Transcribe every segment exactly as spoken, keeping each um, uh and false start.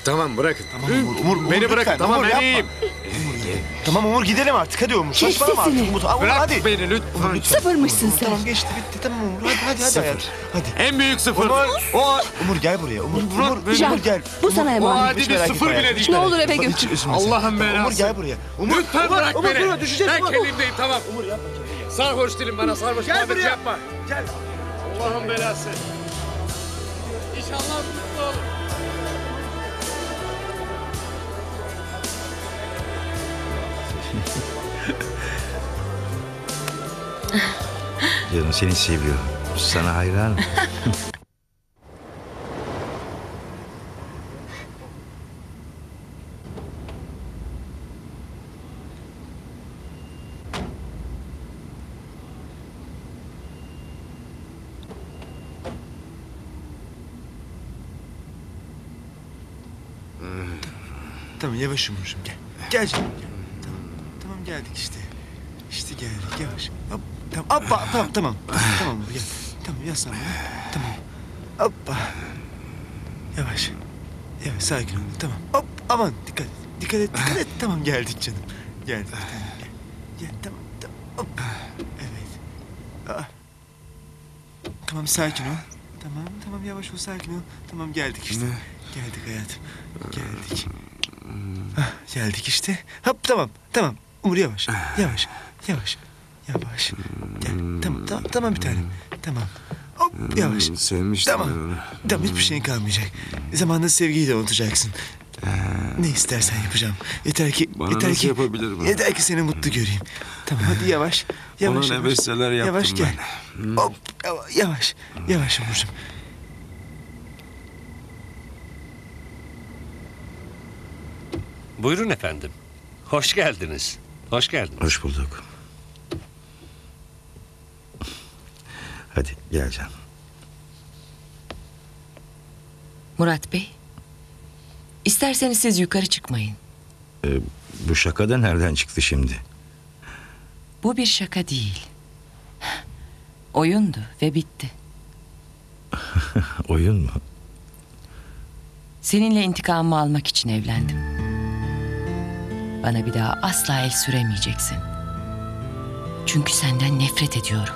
Tamam bırakın. Tamam Umur, Umur, Umur Beni lütfen, bırakın, tamam Umur, ben yapma. iyiyim. Tamam Umur gidelim artık hadi Umur. Kes Saçmalama artık sesini. Umur. Umur Bırak hadi. beni lütfen. Sıfırmışsın Umur, sen. tamam geçti bitti tamam Umur hadi hadi hadi. Sıfır. hayatım, Hadi. En büyük sıfır. Umur. O, Umur gel buraya Umur. Bırak Umur, beni. Can, Umur gel. bu sana o emanet. adi Hiç bir merak sıfır etme bile hayatım, değil. hiç Ne merak olur eve etme. götür. Hiç üzülme sen. Allah'ın belası. Umur gel buraya. Umur, Lütfen Umur, bırak Umur, beni. Umur, düşeceğiz. Ben Umur. kendimdeyim tamam. Umur yapma. Sarhoş değilim bana sarhoş Gel muhabbeti buraya. yapma. Gel. Allah'ın belası. İnşallah mutlu olur. Canım seni seviyorum. Sana hayranım. Tamam yavaş Umurcuğum gel. Gel canım gel. Tamam, tamam geldik işte. İşte geldik yavaş. Hop, tamam hoppa tamam tamam. Tamam Umur gel. Tamam yaslan bana. Tamam. Hoppa. Yavaş. Yavaş sakin ol tamam. Hop aman dikkat et. Dikkat et dikkat et. Tamam geldik canım. Geldik tamam gel. Gel tamam tamam. Hop. Evet. Aa. Tamam sakin ol. Tamam tamam yavaş ol sakin ol. Tamam geldik işte. Geldik hayatım. Geldik. Ah, geldik işte. Hop tamam tamam. Umur yavaş. Yavaş. Yavaş. Yavaş. Gel. Tamam tamam tamam bir tanem. Tamam. Hop yavaş. Sevmiştim Tamam. ben onu. Tamam hiçbir şeyin kalmayacak. Zamanla sevgiyi de unutacaksın. Ne istersen yapacağım. Yeter ki Bana yeter nasıl ki yapabilir bunu? yeter ki seni mutlu göreyim. Tamam hadi yavaş. Yavaş. Ona ne yavaş. besteler yaptım Yavaş gel. ben. Hop yavaş. Yavaş. Yavaş Umurcuğum. Buyurun efendim. Hoş geldiniz. Hoş geldiniz. Hoş bulduk. Hadi gel canım. Murat Bey, isterseniz siz yukarı çıkmayın. Ee, bu şaka da nereden çıktı şimdi? Bu bir şaka değil. Oyundu ve bitti. Oyun mu? Seninle intikamımı almak için evlendim. Bana bir daha asla el süremeyeceksin. Çünkü senden nefret ediyorum.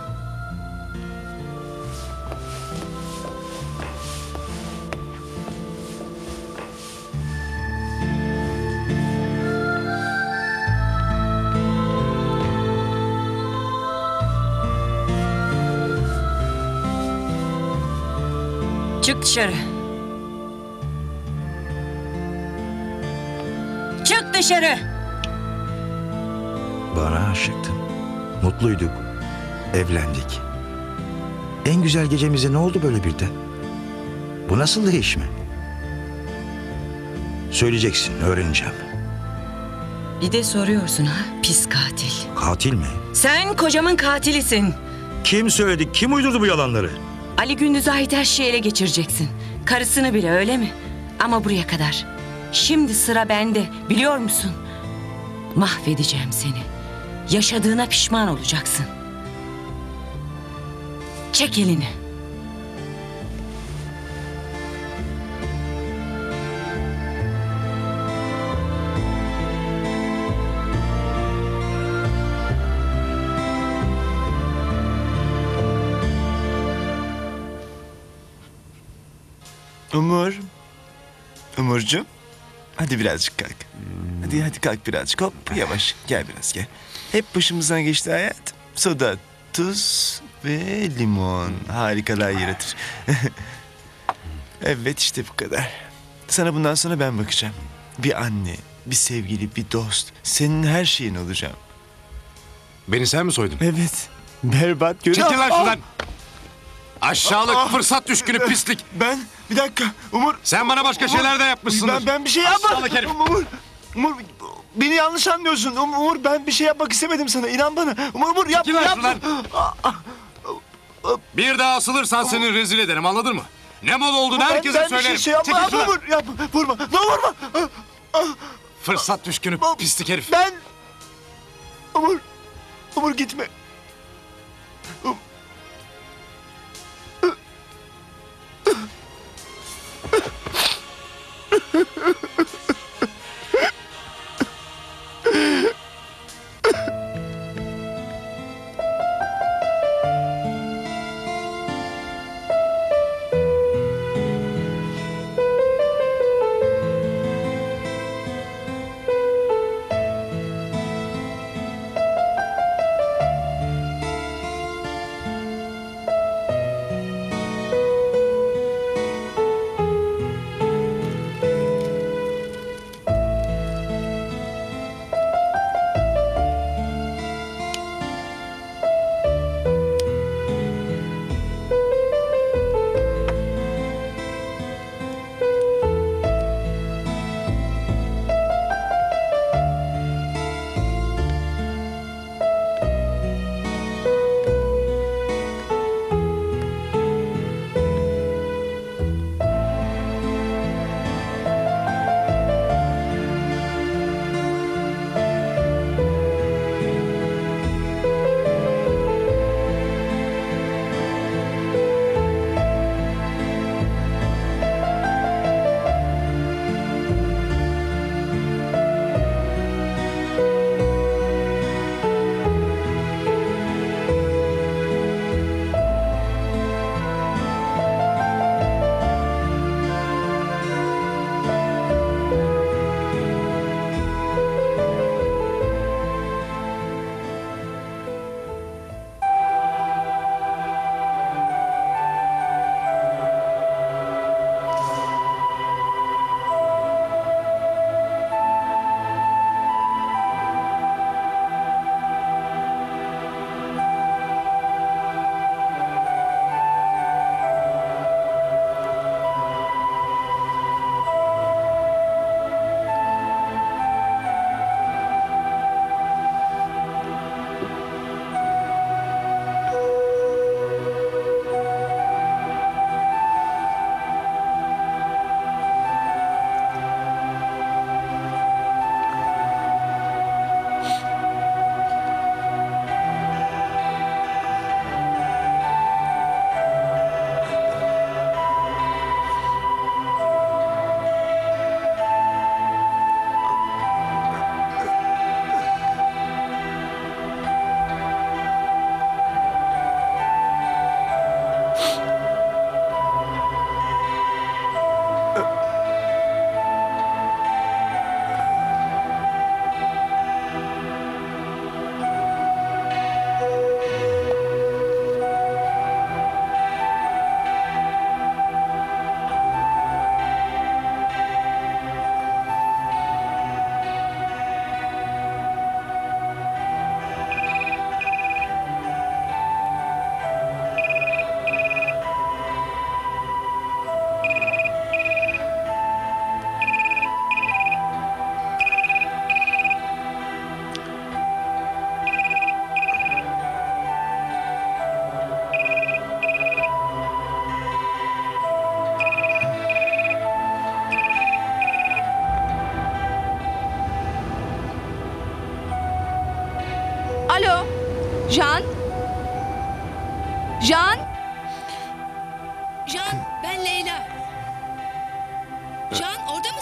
Çık dışarı. Çık dışarı. Bana aşıktın. Mutluyduk. Evlendik. En güzel gecemize ne oldu böyle birden? Bu nasıl değişme? Söyleyeceksin, öğreneceğim. Bir de soruyorsun ha, pis katil. Katil mi? Sen kocamın katilisin. Kim söyledi, kim uydurdu bu yalanları? Ali Gündüz'e ait her şeyi ele geçireceksin. Karısını bile, öyle mi? Ama buraya kadar. Şimdi sıra bende, biliyor musun? Mahvedeceğim seni. Yaşadığına pişman olacaksın. Çek elini. Umur. Umurcuğum. Hadi birazcık kalk. Hadi hadi kalk birazcık. Hop yavaş. Gel biraz gel. Hep başımızdan geçti hayat. Soda, tuz ve limon. Harikalar yaratır. Evet işte bu kadar. Sana bundan sonra ben bakacağım. Bir anne, bir sevgili, bir dost. Senin her şeyin olacağım. Beni sen mi soydun? Evet. Berbat görüyor. Çekil lan Ah, şuradan. Aşağılık Ah! fırsat düşkünü pislik. Ben bir dakika Umur. Sen bana başka şeyler de yapmışsındır. Ben, ben bir şey yapmadım. Aşağılık herif. Umur, Umur, beni yanlış anlıyorsun. Um- Umur ben bir şey yapmak istemedim sana. İnan bana. Umur, Umur yapma, Çekil lan yapma. şuradan. Bir daha asılırsan seni rezil ederim, anladın mı? Ne mal olduğunu Ben- herkese ben söylerim. bir şey, şey yapma, Çekil yapma şuradan. Umur. Yapma, vurma. Ne vurma. Ah, ah, Fırsat düşkünü ah, pislik herif. Ben... Umur, Umur gitme. Um-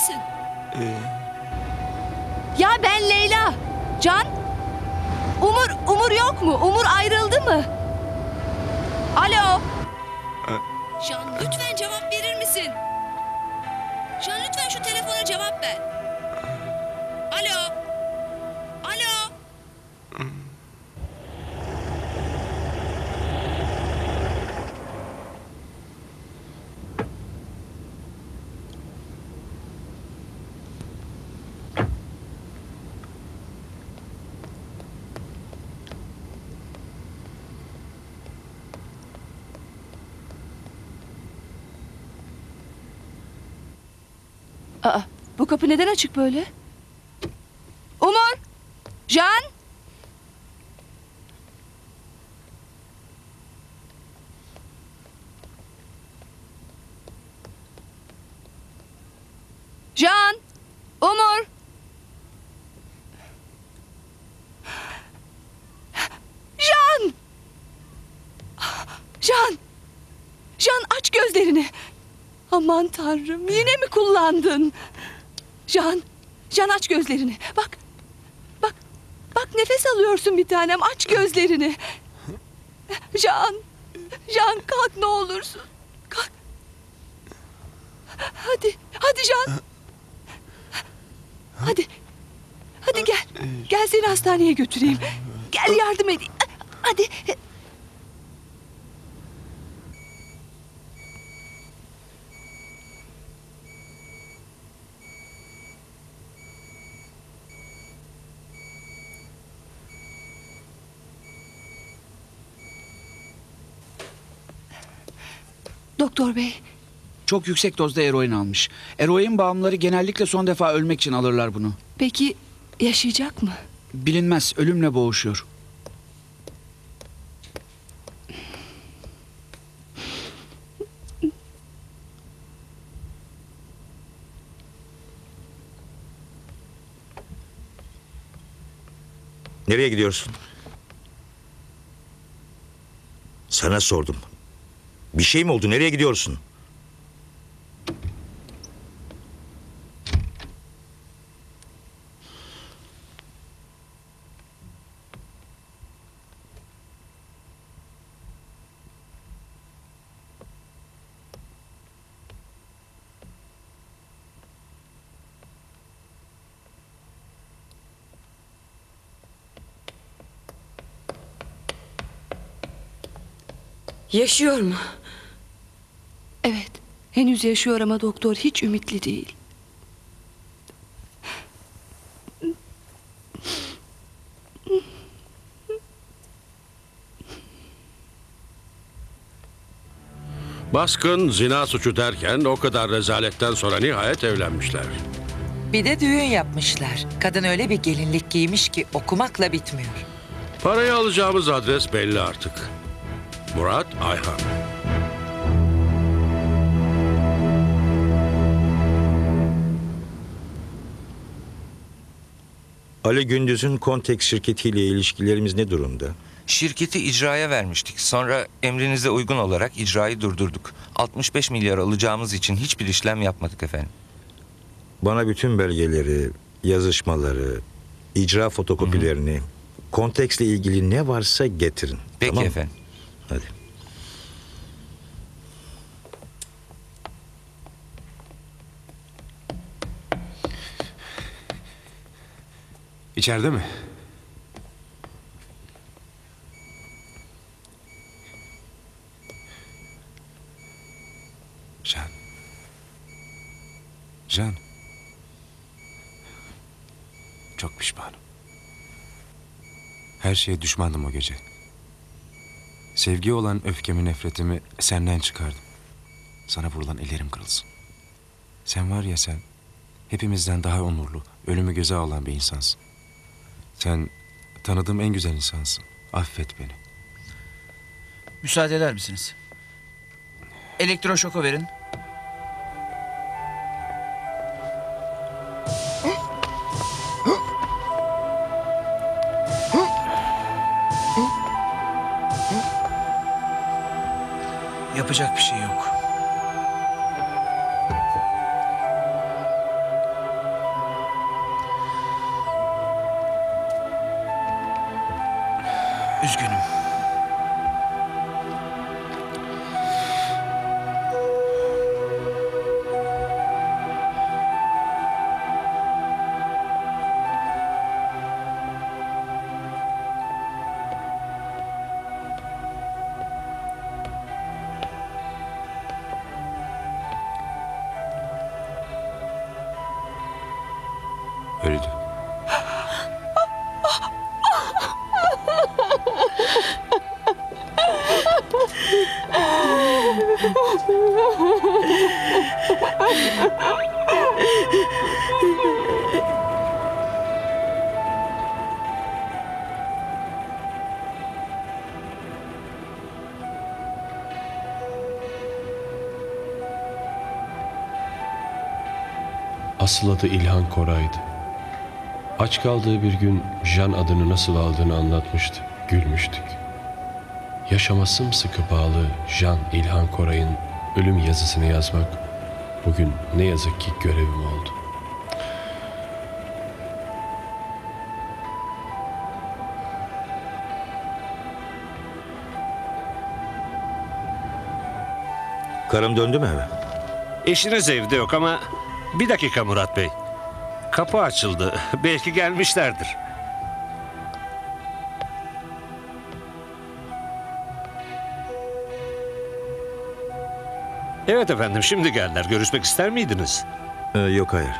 misin? Ee, Ya ben Leyla. Can? Umur, Umur yok mu? Umur ayrıldı mı? Alo? Can lütfen cevap verir misin? Can lütfen şu telefona cevap ver. Alo? Alo? Aa, bu kapı neden açık böyle? Umur! Can! Can! Umur! Can! Can! Can aç gözlerini. Aman tanrım yine mi kullandın? Can, Can aç gözlerini. Bak, bak, bak nefes alıyorsun bir tanem. Aç gözlerini. Can, Can kalk ne olursun. Kalk. Hadi, hadi Can. Hadi, hadi gel. Gel seni hastaneye götüreyim. Gel yardım edeyim. Hadi. Doktor bey. Çok yüksek dozda eroin almış. Eroin bağımlıları genellikle son defa ölmek için alırlar bunu. Peki yaşayacak mı? Bilinmez, ölümle boğuşuyor. Nereye gidiyorsun? Sana sordum. Bir şey mi oldu? Nereye gidiyorsun? Yaşıyor mu? Evet. Henüz yaşıyor ama doktor hiç ümitli değil. Baskın, zina suçu derken o kadar rezaletten sonra nihayet evlenmişler. Bir de düğün yapmışlar. Kadın öyle bir gelinlik giymiş ki okumakla bitmiyor. Parayı alacağımız adres belli artık. Murat Ayhan. Ali Gündüz'ün Kontek şirketiyle ilişkilerimiz ne durumda? Şirketi icraya vermiştik. Sonra emrinize uygun olarak icrayı durdurduk. altmış beş milyar alacağımız için hiçbir işlem yapmadık efendim. Bana bütün belgeleri, yazışmaları, icra fotokopilerini, Kontek'le ilgili ne varsa getirin. Peki tamam mı? efendim. Hadi. İçeride mi? Can. Can. Çok pişmanım. Her şeye düşmandım o gece. Sevgiye olan öfkemi, nefretimi senden çıkardım. Sana vurulan ellerim kırılsın. Sen var ya sen, hepimizden daha onurlu, ölümü göze alan bir insansın. Sen tanıdığım en güzel insansın. Affet beni. Müsaade eder misiniz? Elektroşoku verin. Yapacak bir şey yok. Feride. Asıl adı İlhan Koray'dı. Aç kaldığı bir gün Jan adını nasıl aldığını anlatmıştı. Gülmüştük. Yaşama sımsıkı bağlı Jan İlhan Koray'ın ölüm yazısını yazmak bugün ne yazık ki görevim oldu. Karım döndü mü eve? Eşiniz evde yok ama bir dakika Murat Bey. Kapı açıldı. Belki gelmişlerdir. Evet efendim, şimdi geldiler. Görüşmek ister miydiniz? Ee, yok hayır.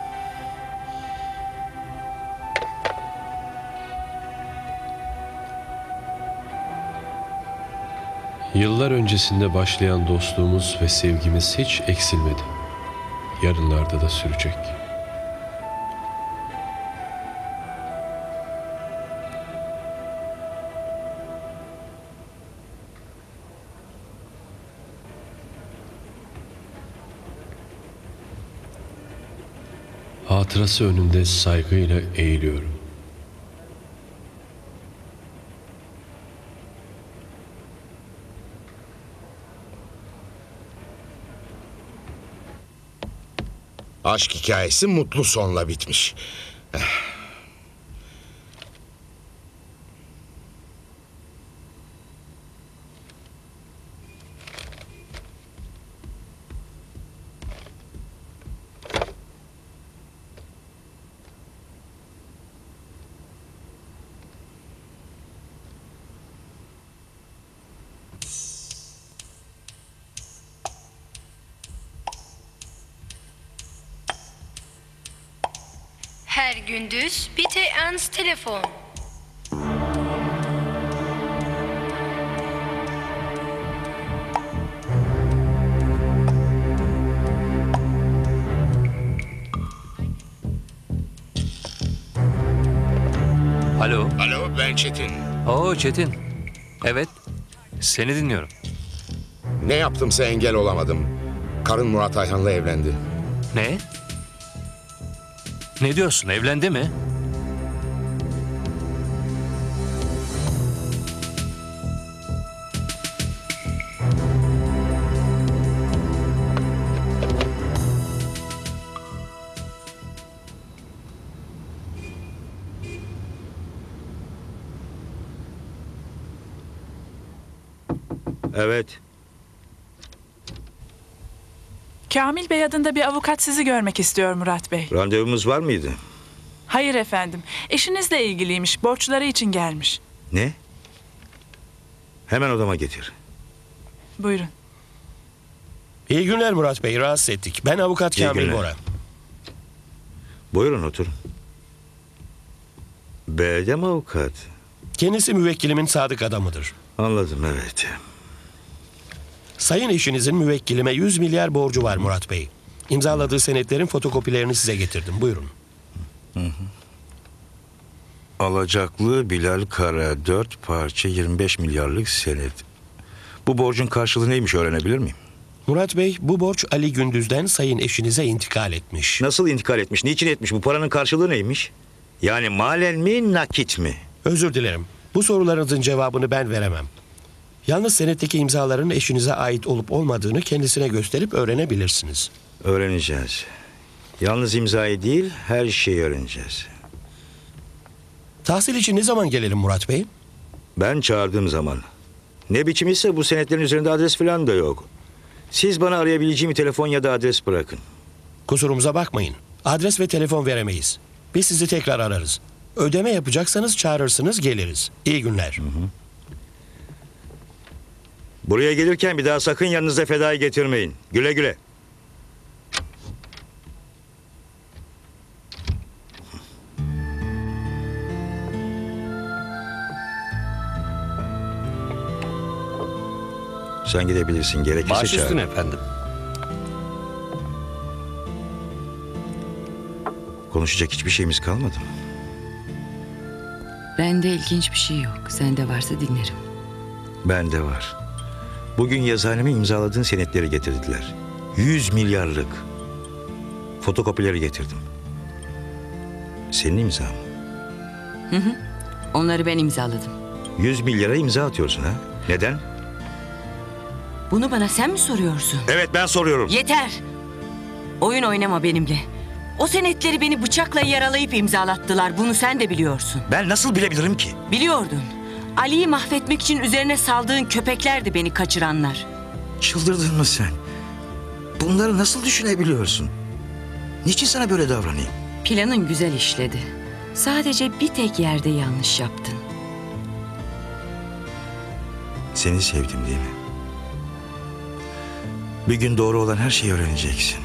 Yıllar öncesinde başlayan dostluğumuz ve sevgimiz hiç eksilmedi. Yarınlarda da sürecek. Hatırası önünde saygıyla eğiliyorum. Aşk hikayesi mutlu sonla bitmiş. Her gündüz bitte ans Telefon. Alo. Alo, ben Çetin. Oo Çetin. Evet. Seni dinliyorum. Ne yaptımsa engel olamadım. Karın Murat Ayhan'la evlendi. Ne? Ne diyorsun? Evlendi mi? Evet. Kamil Bey adında bir avukat sizi görmek istiyor Murat Bey. Randevumuz var mıydı? Hayır efendim. Eşinizle ilgiliymiş. Borçları için gelmiş. Ne? Hemen odama getir. Buyurun. İyi günler Murat Bey. Rahatsız ettik. Ben avukat İyi Kamil günler. Bora. Buyurun oturun. B'de mi avukat? Kendisi müvekkilimin sadık adamıdır. Anladım, evet. Sayın eşinizin müvekkilime yüz milyar borcu var Murat Bey. İmzaladığı senetlerin fotokopilerini size getirdim. Buyurun. Hı hı. Alacaklı Bilal Kara dört parça yirmi beş milyarlık senet. Bu borcun karşılığı neymiş öğrenebilir miyim? Murat Bey, bu borç Ali Gündüz'den sayın eşinize intikal etmiş. Nasıl intikal etmiş? Niçin etmiş? Bu paranın karşılığı neymiş? Yani malen mi, nakit mi? Özür dilerim. Bu sorularınızın cevabını ben veremem. Yalnız senetteki imzaların eşinize ait olup olmadığını kendisine gösterip öğrenebilirsiniz. Öğreneceğiz. Yalnız imzayı değil, her şeyi öğreneceğiz. Tahsil için ne zaman gelelim Murat Bey? Ben çağırdığım zaman. Ne biçim ise bu senetlerin üzerinde adres falan da yok. Siz bana arayabileceğim bir telefon ya da adres bırakın. Kusurumuza bakmayın. Adres ve telefon veremeyiz. Biz sizi tekrar ararız. Ödeme yapacaksanız çağırırsınız, geliriz. İyi günler. Hı hı. Buraya gelirken bir daha sakın yanınıza fedayı getirmeyin. Güle güle. Sen gidebilirsin. Gerekirse Baş çağır. üstüne efendim. Konuşacak hiçbir şeyimiz kalmadı mı? Bende ilginç bir şey yok. Sende varsa dinlerim. Bende var. Bugün yazıhaneme imzaladığın senetleri getirdiler. Yüz milyarlık. Fotokopileri getirdim. Senin imzan mı? Hı hı. Onları ben imzaladım. Yüz milyara imza atıyorsun ha? Neden? Bunu bana sen mi soruyorsun? Evet, ben soruyorum. Yeter. Oyun oynama benimle. O senetleri beni bıçakla yaralayıp imzalattılar. Bunu sen de biliyorsun. Ben nasıl bilebilirim ki? Biliyordun. Ali'yi mahvetmek için üzerine saldığın köpeklerdi beni kaçıranlar. Çıldırdın mı sen? Bunları nasıl düşünebiliyorsun? Niçin sana böyle davranayım? Planın güzel işledi. Sadece bir tek yerde yanlış yaptın. Seni sevdim değil mi? Bir gün doğru olan her şeyi öğreneceksin.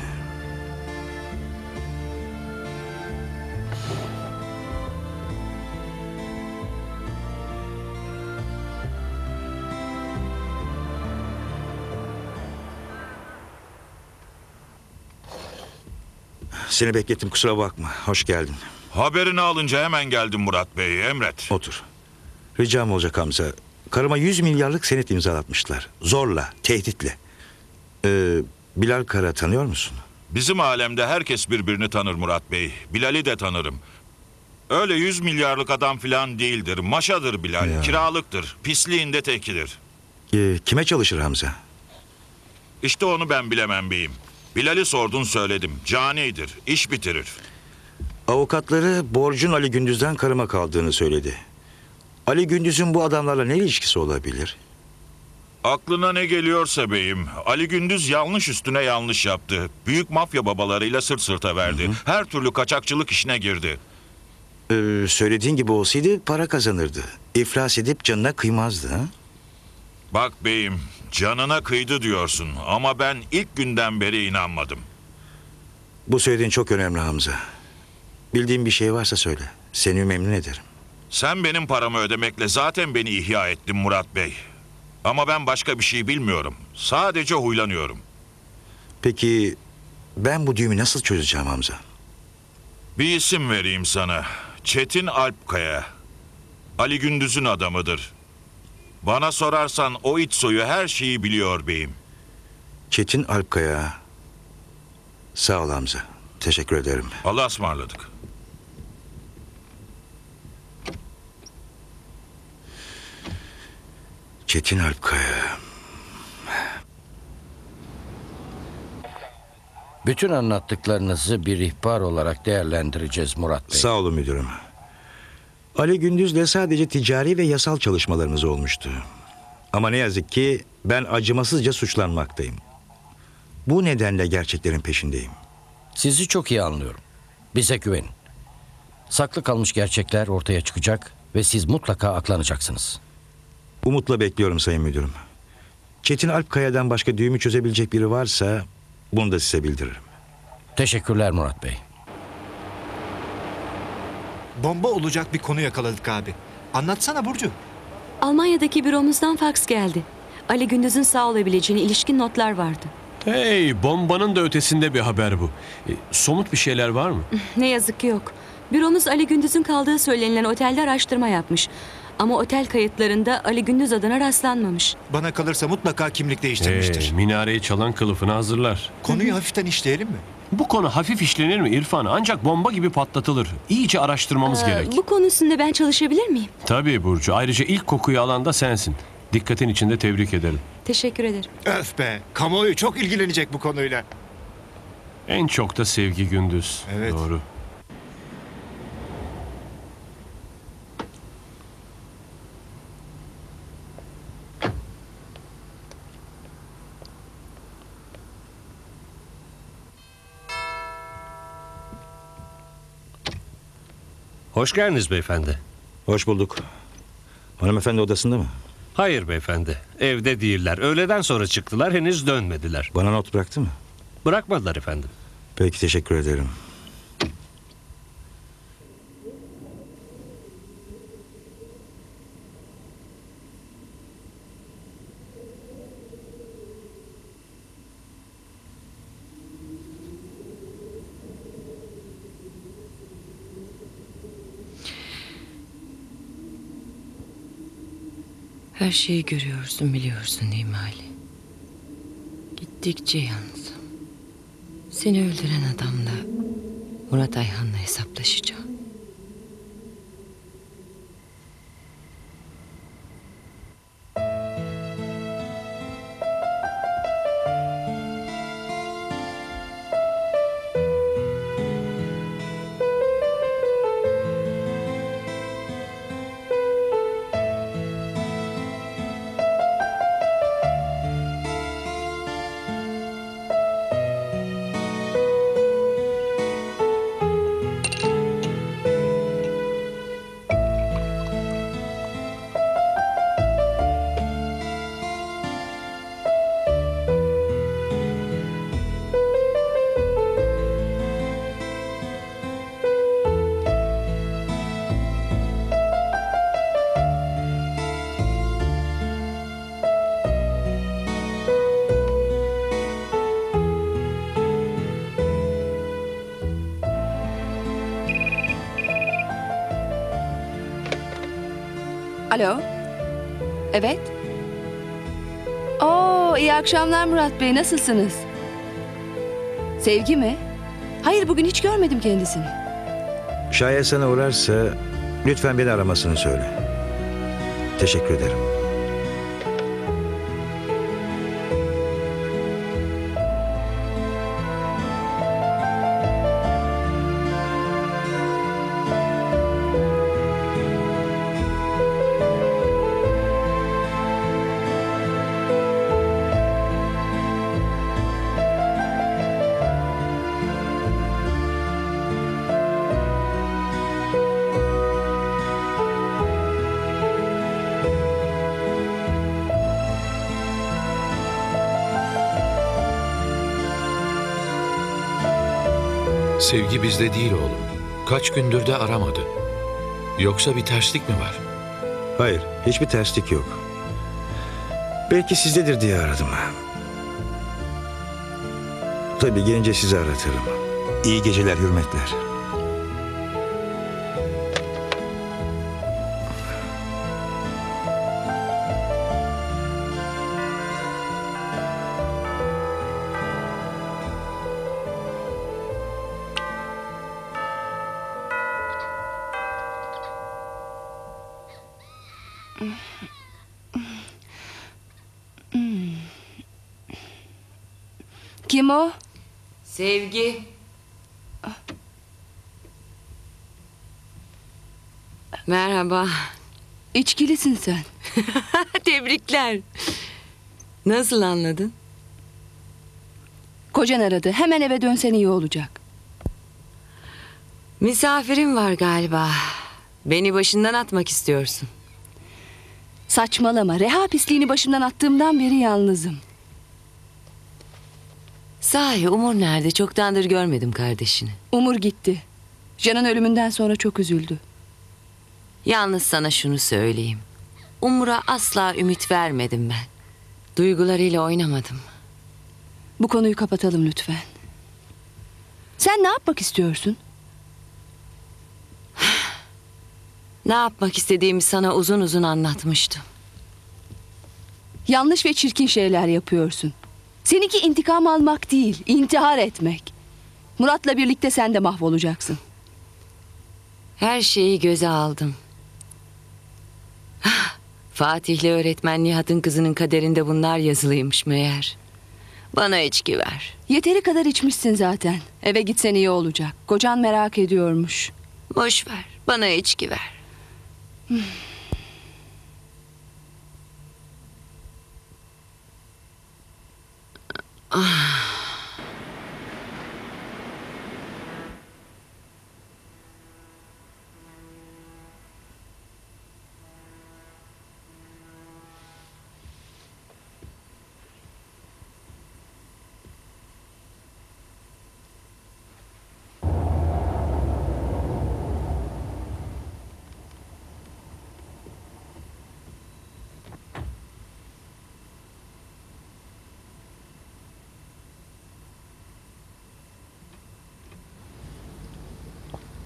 Seni beklettim, kusura bakma. Hoş geldin. Haberini alınca hemen geldim Murat Bey. Emret. Otur. Ricam olacak Hamza. Karıma yüz milyarlık senet imzalatmışlar. Zorla, tehditle. Ee, Bilal Kara tanıyor musun? Bizim alemde herkes birbirini tanır Murat Bey. Bilal'i de tanırım. Öyle yüz milyarlık adam filan değildir. Maşadır Bilal. Ya. Kiralıktır. Pisliğinde tekidir. Ee, kime çalışır Hamza? İşte onu ben bilemem beyim. Bilal'i sordun söyledim. Canidir. İş bitirir. Avukatları borcun Ali Gündüz'den karıma kaldığını söyledi. Ali Gündüz'ün bu adamlarla ne ilişkisi olabilir? Aklına ne geliyorsa beyim. Ali Gündüz yanlış üstüne yanlış yaptı. Büyük mafya babalarıyla sırt sırta verdi. Hı hı. Her türlü kaçakçılık işine girdi. Ee, söylediğin gibi olsaydı para kazanırdı. İflas edip canına kıymazdı. Ha? Bak beyim, canına kıydı diyorsun ama ben ilk günden beri inanmadım. Bu söylediğin çok önemli Hamza. Bildiğin bir şey varsa söyle. Seni memnun ederim. Sen benim paramı ödemekle zaten beni ihya ettin Murat Bey. Ama ben başka bir şey bilmiyorum. Sadece huylanıyorum. Peki ben bu düğümü nasıl çözeceğim Hamza? Bir isim vereyim sana. Çetin Alpkaya. Ali Gündüz'ün adamıdır. Bana sorarsan o it soyu her şeyi biliyor beyim. Çetin Alpkaya. Sağ ol Hamza. Teşekkür ederim. Allah'a ısmarladık. Çetin Alpkaya. Bütün anlattıklarınızı bir ihbar olarak değerlendireceğiz Murat Bey. Sağ olun müdürüm. Ali Gündüz'le sadece ticari ve yasal çalışmalarımız olmuştu. Ama ne yazık ki ben acımasızca suçlanmaktayım. Bu nedenle gerçeklerin peşindeyim. Sizi çok iyi anlıyorum. Bize güvenin. Saklı kalmış gerçekler ortaya çıkacak ve siz mutlaka aklanacaksınız. Umutla bekliyorum sayın müdürüm. Çetin Alpkaya'dan başka düğümü çözebilecek biri varsa bunu da size bildiririm. Teşekkürler Murat Bey. Bomba olacak bir konu yakaladık abi. Anlatsana Burcu. Almanya'daki büromuzdan faks geldi. Ali Gündüz'ün sağ olabileceğine ilişkin notlar vardı. Hey, bombanın da ötesinde bir haber bu. E, somut bir şeyler var mı? Ne yazık ki yok. Büromuz Ali Gündüz'ün kaldığı söylenilen otelde araştırma yapmış. Ama otel kayıtlarında Ali Gündüz adına rastlanmamış. Bana kalırsa mutlaka kimlik değiştirmiştir. Hey, minareyi çalan kılıfını hazırlar. Konuyu hafiften işleyelim mi? Bu konu hafif işlenir mi İrfan? Ancak bomba gibi patlatılır. İyice araştırmamız Aa, gerek. Bu konusunda ben çalışabilir miyim? Tabii Burcu. Ayrıca ilk kokuyu alan da sensin. Dikkatin için de tebrik ederim. Teşekkür ederim. Öf be, kamuoyu çok ilgilenecek bu konuyla. En çok da Sevgi Gündüz. Evet. Doğru. Hoş geldiniz beyefendi. Hoş bulduk. Hanımefendi odasında mı? Hayır beyefendi. Evde değiller. Öğleden sonra çıktılar. Henüz dönmediler. Bana not bıraktı mı? Bırakmadılar efendim. Peki, teşekkür ederim. Her şeyi görüyorsun, biliyorsun değil mi Ali? Gittikçe yalnızım. Seni öldüren adamla Murat Ayhan'la hesaplaşacağım. Alo. Evet. Oo, iyi akşamlar Murat Bey. Nasılsınız? Sevgi mi? Hayır, bugün hiç görmedim kendisini. Şayet sana uğrarsa lütfen beni aramasını söyle. Teşekkür ederim. Sevgi bizde değil oğlum. Kaç gündür de aramadı. Yoksa bir terslik mi var? Hayır, hiçbir terslik yok. Belki sizdedir diye aradım. Tabii gelince sizi aratırım. İyi geceler, hürmetler. Kim o? Sevgi. Merhaba. İçkilisin sen. Tebrikler. Nasıl anladın? Kocan aradı. Hemen eve dönsen iyi olacak. Misafirim var galiba. Beni başından atmak istiyorsun. Saçmalama. Reha pisliğini başımdan attığımdan beri yalnızım. Sahi Umur nerede? Çoktandır görmedim kardeşini. Umur gitti. Can'ın ölümünden sonra çok üzüldü. Yalnız sana şunu söyleyeyim. Umur'a asla ümit vermedim ben. Duygularıyla oynamadım. Bu konuyu kapatalım lütfen. Sen ne yapmak istiyorsun? Ne yapmak istediğimi sana uzun uzun anlatmıştım. Yanlış ve çirkin şeyler yapıyorsun. Seninki intikam almak değil, intihar etmek. Murat'la birlikte sen de mahvolacaksın. Her şeyi göze aldım. Fatih'le öğretmen Nihat'ın kızının kaderinde bunlar yazılıymış meğer. Bana içki ver. Yeteri kadar içmişsin zaten. Eve gitsen iyi olacak. Kocan merak ediyormuş. Boş ver, bana içki ver. Ah.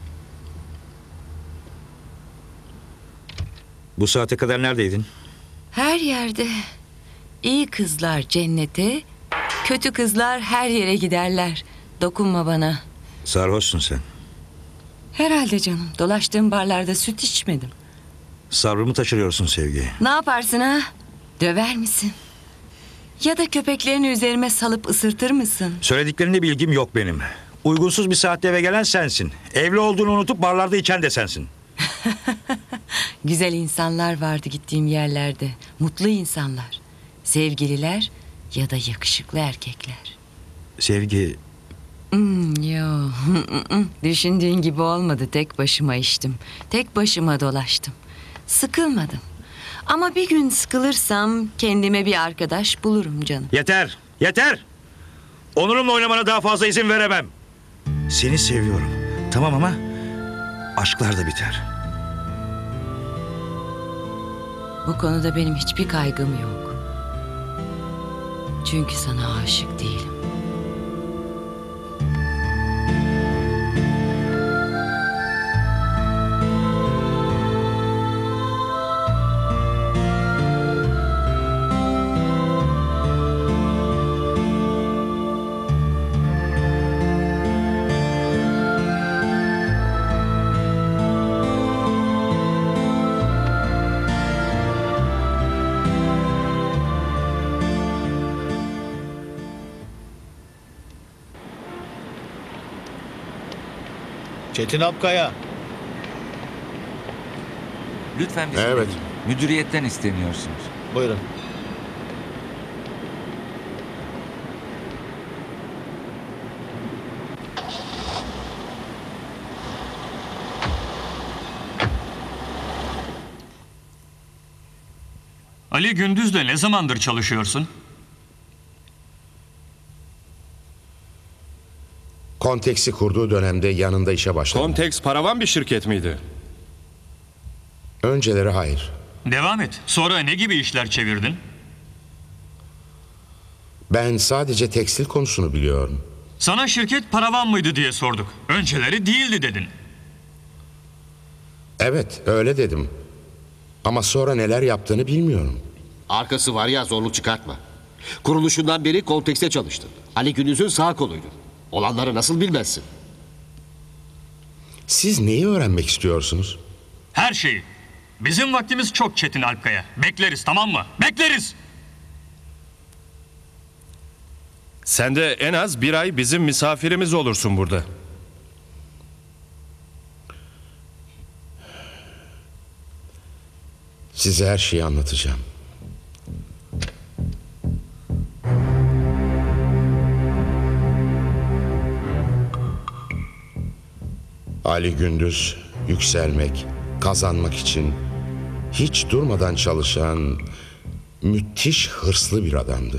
Bu saate kadar neredeydin? Her yerde. İyi kızlar cennete, kötü kızlar her yere giderler. Dokunma bana. Sarhoşsun sen. Herhalde canım. Dolaştığım barlarda süt içmedim. Sabrımı taşırıyorsun Sevgi. Ne yaparsın ha? Döver misin? Ya da köpeklerini üzerime salıp ısırtır mısın? Söylediklerinde bilgim yok benim. Uygunsuz bir saatte eve gelen sensin. Evli olduğunu unutup barlarda içen de sensin. Güzel insanlar vardı gittiğim yerlerde. Mutlu insanlar. Sevgililer ya da yakışıklı erkekler. Sevgi... Hmm, yo. Düşündüğün gibi olmadı. Tek başıma içtim. Tek başıma dolaştım. Sıkılmadım. Ama bir gün sıkılırsam kendime bir arkadaş bulurum canım. Yeter, yeter! Onurumla oynamana daha fazla izin veremem. Seni seviyorum. Tamam ama aşklar da biter. Bu konuda benim hiçbir kaygım yok. Çünkü sana aşık değilim. Çetin Apkaya. Lütfen bizi Evet. dinleyin. Müdüriyetten isteniyorsunuz. Buyurun. Ali Gündüz'le ne zamandır çalışıyorsun? Kontex'i kurduğu dönemde yanında işe başladım. Contex paravan bir şirket miydi? Önceleri hayır. Devam et. Sonra ne gibi işler çevirdin? Ben sadece tekstil konusunu biliyorum. Sana şirket paravan mıydı diye sorduk. Önceleri değildi dedin. Evet, öyle dedim. Ama sonra neler yaptığını bilmiyorum. Arkası var ya, zorluk çıkartma. Kuruluşundan beri Contex'te çalıştın. Ali Gündüz'ün sağ koluydun. Olanları nasıl bilmezsin? Siz neyi öğrenmek istiyorsunuz? Her şeyi. Bizim vaktimiz çok Çetin Alpkaya. Bekleriz, tamam mı? Bekleriz. Sen de en az bir ay bizim misafirimiz olursun burada. Size her şeyi anlatacağım. Ali Gündüz yükselmek, kazanmak için hiç durmadan çalışan müthiş hırslı bir adamdı.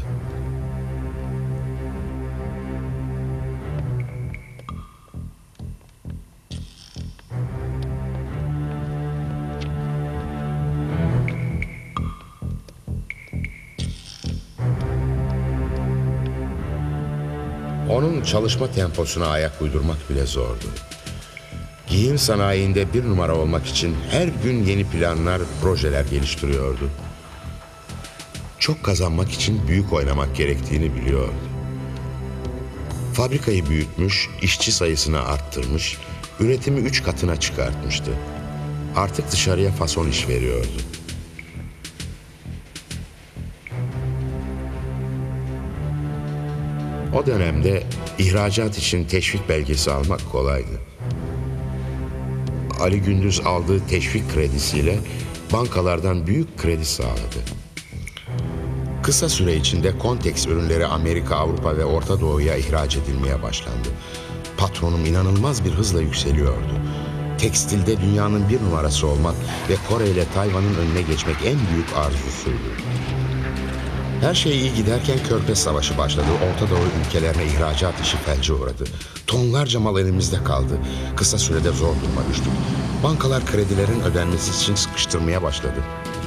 Onun çalışma temposuna ayak uydurmak bile zordu. Giyim sanayinde bir numara olmak için her gün yeni planlar, projeler geliştiriyordu. Çok kazanmak için büyük oynamak gerektiğini biliyordu. Fabrikayı büyütmüş, işçi sayısını arttırmış, üretimi üç katına çıkartmıştı. Artık dışarıya fason iş veriyordu. O dönemde ihracat için teşvik belgesi almak kolaydı. Ali Gündüz aldığı teşvik kredisiyle bankalardan büyük kredi sağladı. Kısa süre içinde Contex ürünleri Amerika, Avrupa ve Orta Doğu'ya ihraç edilmeye başlandı. Patronum inanılmaz bir hızla yükseliyordu. Tekstilde dünyanın bir numarası olmak ve Kore ile Tayvan'ın önüne geçmek en büyük arzusuydu. Her şey iyi giderken Körfez Savaşı başladı. Orta Doğu ülkelerine ihracat işi felce uğradı. Tonlarca mal elimizde kaldı. Kısa sürede zor duruma düştük. Bankalar kredilerin ödenmesi için sıkıştırmaya başladı.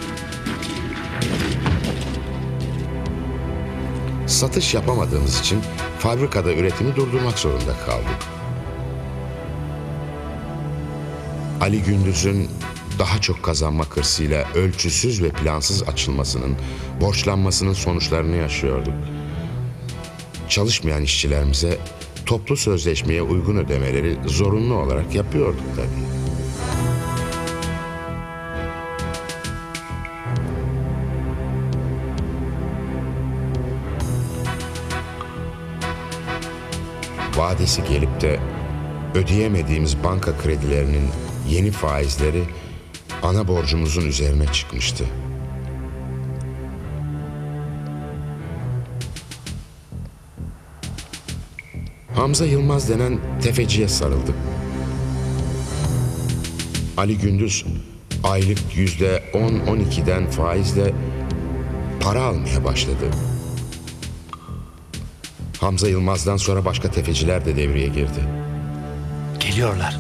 Satış yapamadığımız için fabrikada üretimi durdurmak zorunda kaldık. Ali Gündüz'ün daha çok kazanmak hırsıyla ölçüsüz ve plansız açılmasının, borçlanmasının sonuçlarını yaşıyorduk. Çalışmayan işçilerimize toplu sözleşmeye uygun ödemeleri zorunlu olarak yapıyorduk tabii. Vadesi gelip de ödeyemediğimiz banka kredilerinin yeni faizleri ana borcumuzun üzerine çıkmıştı. Hamza Yılmaz denen tefeciye sarıldık. Ali Gündüz aylık yüzde on on ikiden faizle para almaya başladı. Hamza Yılmaz'dan sonra başka tefeciler de devreye girdi. Geliyorlar.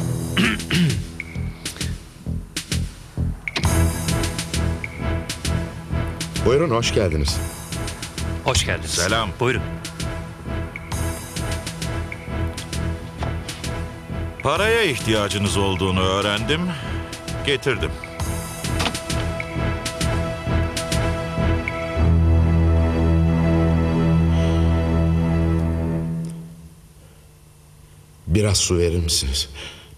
Buyurun, hoş geldiniz. Hoş geldiniz. Selam. Buyurun. Paraya ihtiyacınız olduğunu öğrendim. Getirdim. Biraz su verir misiniz?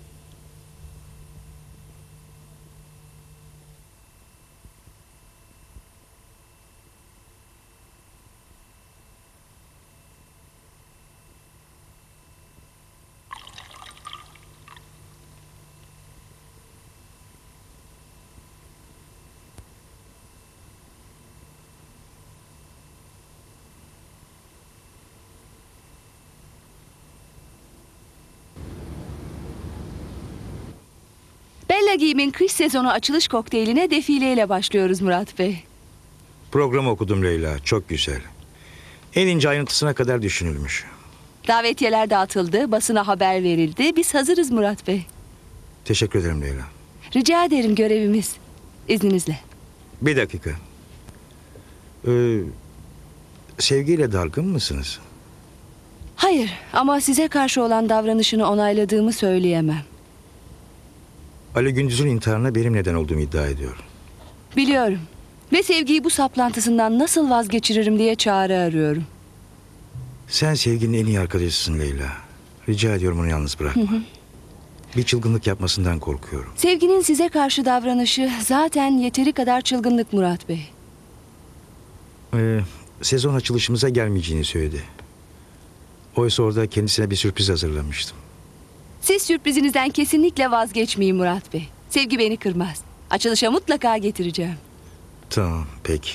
Bella Giyim'in kış sezonu açılış kokteyline defileyle başlıyoruz Murat Bey. Programı okudum Leyla. Çok güzel. En ince ayrıntısına kadar düşünülmüş. Davetiyeler dağıtıldı, basına haber verildi. Biz hazırız Murat Bey. Teşekkür ederim Leyla. Rica ederim, görevimiz. İzninizle. Bir dakika. Ee, sevgiyle dalgın mısınız? Hayır, ama size karşı olan davranışını onayladığımı söyleyemem. Ali Gündüz'ün intiharına benim neden olduğumu iddia ediyor. Biliyorum. Ve sevgiyi bu saplantısından nasıl vazgeçiririm diye çare arıyorum. Sen sevginin en iyi arkadaşısın Leyla. Rica ediyorum onu yalnız bırakma. Hı hı. Bir çılgınlık yapmasından korkuyorum. Sevginin size karşı davranışı zaten yeteri kadar çılgınlık Murat Bey. Ee, sezon açılışımıza gelmeyeceğini söyledi. Oysa orada kendisine bir sürpriz hazırlamıştım. Siz sürprizinizden kesinlikle vazgeçmeyin Murat Bey. Sevgi beni kırmaz. Açılışa mutlaka getireceğim. Tamam, peki.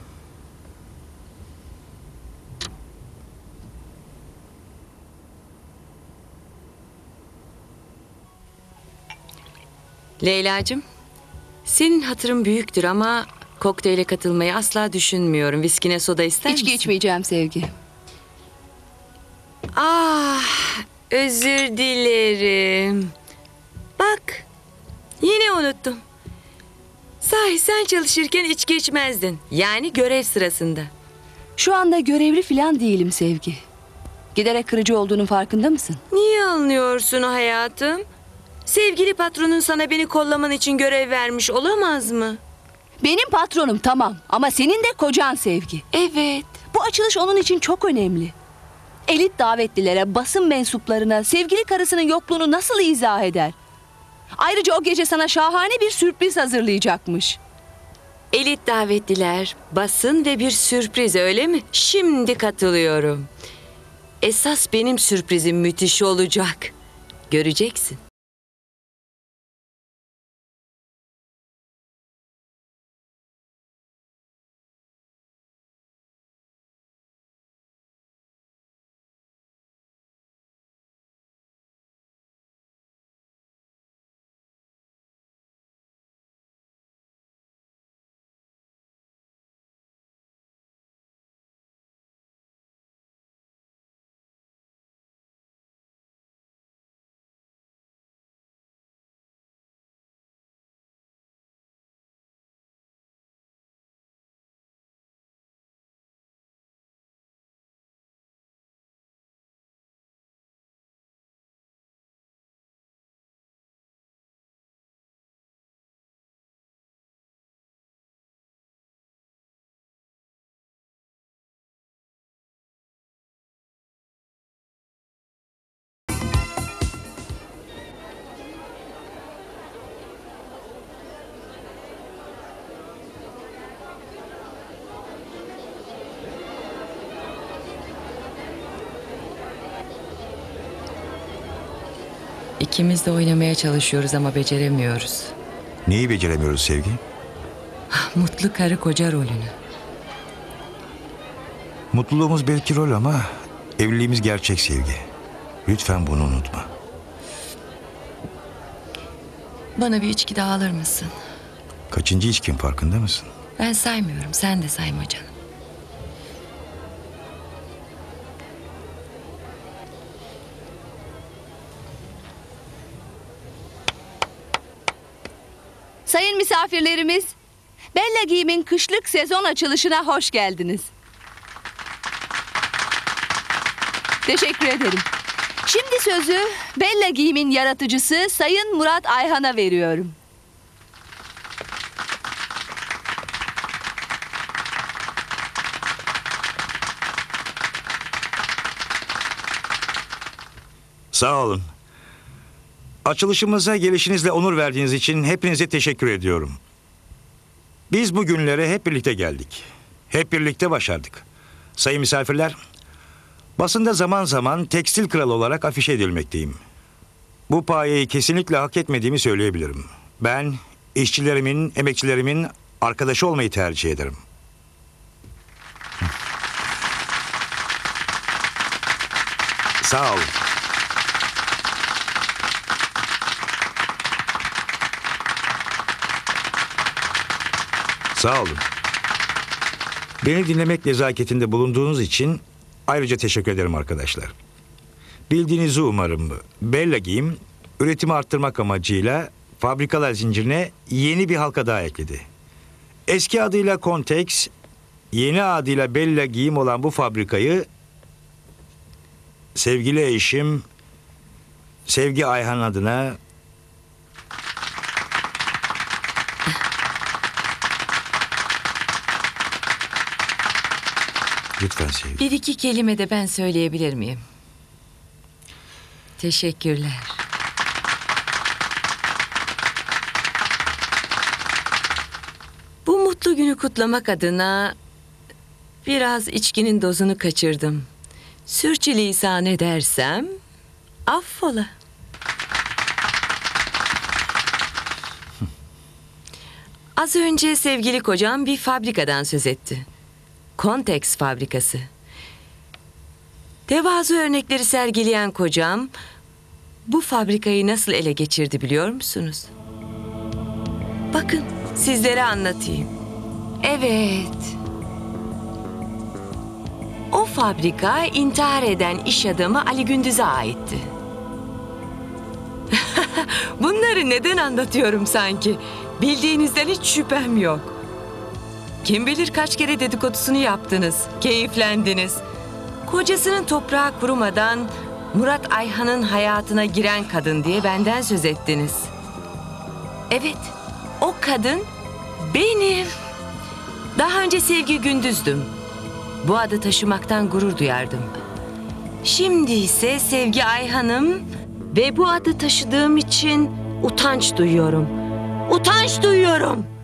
Leyla'cığım, senin hatırın büyüktür ama kokteyle katılmayı asla düşünmüyorum. Viskine soda ister misin? İçki içmeyeceğim Sevgi. Ah, özür dilerim. Bak, yine unuttum. Sahi sen çalışırken içki içmezdin. Yani görev sırasında. Şu anda görevli falan değilim Sevgi. Giderek kırıcı olduğunun farkında mısın? Niye anlıyorsun hayatım? Sevgili patronun sana beni kollaman için görev vermiş olamaz mı? Benim patronum tamam ama senin de kocan Sevgi. Evet. Bu açılış onun için çok önemli. Elit davetlilere, basın mensuplarına sevgili karısının yokluğunu nasıl izah eder? Ayrıca o gece sana şahane bir sürpriz hazırlayacakmış. Elit davetliler, basın ve bir sürpriz öyle mi? Şimdi katılıyorum. Esas benim sürprizim müthiş olacak. Göreceksin. İkimiz de oynamaya çalışıyoruz ama beceremiyoruz. Neyi beceremiyoruz Sevgi? Mutlu karı koca rolünü. Mutluluğumuz belki rol ama evliliğimiz gerçek Sevgi. Lütfen bunu unutma. Bana bir içki daha alır mısın? Kaçıncı içkin farkında mısın? Ben saymıyorum, sen de sayma canım. Sayın misafirlerimiz, Bella Giyim'in kışlık sezon açılışına hoş geldiniz. Teşekkür ederim. Şimdi sözü Bella Giyim'in yaratıcısı Sayın Murat Ayhan'a veriyorum. Sağ olun. Açılışımıza gelişinizle onur verdiğiniz için hepinize teşekkür ediyorum. Biz bu günlere hep birlikte geldik. Hep birlikte başardık. Sayın misafirler, basında zaman zaman tekstil kralı olarak afişe edilmekteyim. Bu payeyi kesinlikle hak etmediğimi söyleyebilirim. Ben işçilerimin, emekçilerimin arkadaşı olmayı tercih ederim. Sağ olun. Sağ olun. Beni dinlemek nezaketinde bulunduğunuz için ayrıca teşekkür ederim arkadaşlar. Bildiğinizi umarım. Bella Giyim, üretimi arttırmak amacıyla fabrikalar zincirine yeni bir halka daha ekledi. Eski adıyla Contex, yeni adıyla Bella Giyim olan bu fabrikayı sevgili eşim Sevgi Ayhan adına lütfen Sevgi. Bir iki kelime de ben söyleyebilir miyim? Teşekkürler. Bu mutlu günü kutlamak adına biraz içkinin dozunu kaçırdım. Sürçülisan edersem affola. Az önce sevgili kocam bir fabrikadan söz etti. Contex fabrikası. Tevazu örnekleri sergileyen kocam bu fabrikayı nasıl ele geçirdi biliyor musunuz? Bakın sizlere anlatayım. Evet. O fabrika intihar eden iş adamı Ali Gündüz'e aitti. Bunları neden anlatıyorum sanki? Bildiğinizden hiç şüphem yok. Kim bilir kaç kere dedikodusunu yaptınız, keyiflendiniz. Kocasının toprağı kurumadan Murat Ayhan'ın hayatına giren kadın diye benden söz ettiniz. Evet, o kadın benim. Daha önce Sevgi Gündüz'düm. Bu adı taşımaktan gurur duyardım. Şimdi ise Sevgi Ayhan'ım ve bu adı taşıdığım için utanç duyuyorum. Utanç duyuyorum.